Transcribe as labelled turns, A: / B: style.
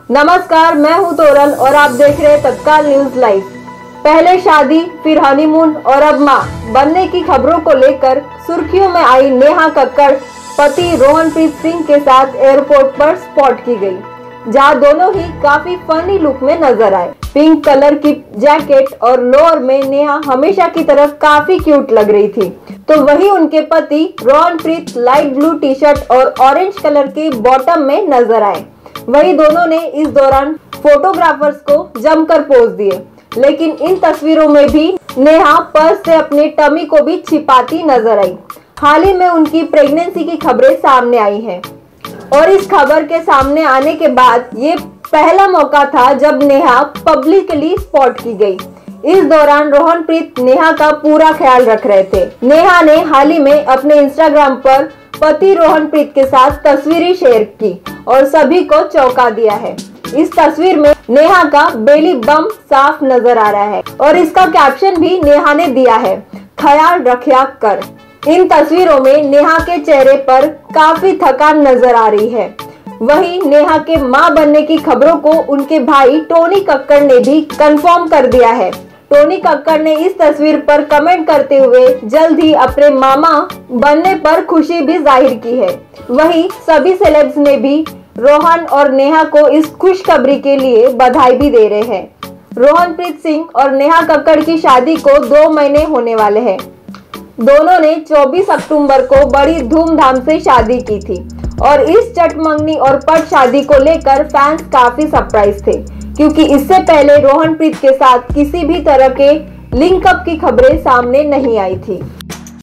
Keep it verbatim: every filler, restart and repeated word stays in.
A: नमस्कार, मैं हूं तोरल और आप देख रहे हैं तत्काल न्यूज लाइव। पहले शादी, फिर हनीमून और अब मां बनने की खबरों को लेकर सुर्खियों में आई नेहा कक्कड़ पति रोहनप्रीत सिंह के साथ एयरपोर्ट पर स्पॉट की गई, जहां दोनों ही काफी फनी लुक में नजर आए। पिंक कलर की जैकेट और लोअर में नेहा हमेशा की तरह काफी क्यूट लग रही थी, तो वही उनके पति Rohanpreet light blue T shirt और ऑरेंज कलर के बॉटम में नजर आए। वही दोनों ने इस दौरान फोटोग्राफर्स को जमकर पोज दिए, लेकिन इन तस्वीरों में भी नेहा पर्स से अपनी टमी को भी छिपाती नजर आई। हाल ही में उनकी प्रेगनेंसी की खबरें सामने आई हैं और इस खबर के सामने आने के बाद ये पहला मौका था जब नेहा पब्लिकली स्पॉट की गई। इस दौरान रोहनप्रीत नेहा का पूरा ख्याल रख रहे थे। नेहा ने हाल ही में अपने इंस्टाग्राम पर पति रोहनप्रीत के साथ तस्वीरें शेयर की और सभी को चौंका दिया है। इस तस्वीर में नेहा का बेली बम साफ नजर आ रहा है और इसका कैप्शन भी नेहा ने दिया है, ख्याल रखिया कर। इन तस्वीरों में नेहा के चेहरे पर काफी थकान नजर आ रही है। वहीं नेहा के मां बनने की खबरों को उनके भाई टोनी कक्कड़ ने भी कंफर्म कर दिया है। टोनी कक्कड़ ने इस तस्वीर पर कमेंट करते हुए जल्द ही अपने मामा बनने पर खुशी भी जाहिर की है। वहीं सभी सेलेब्स ने भी रोहन और नेहा को इस खुशखबरी के लिए बधाई भी दे रहे हैं। रोहनप्रीत सिंह और नेहा कक्कड़ की शादी को दो महीने होने वाले हैं। दोनों ने चौबीस अक्टूबर को बड़ी धूमधाम से शादी की थी और इस चटमंगनी और पट शादी को लेकर फैंस काफी सरप्राइज थे, क्योंकि इससे पहले रोहनप्रीत के साथ किसी भी तरह के लिंकअप की खबरें सामने नहीं आई थी।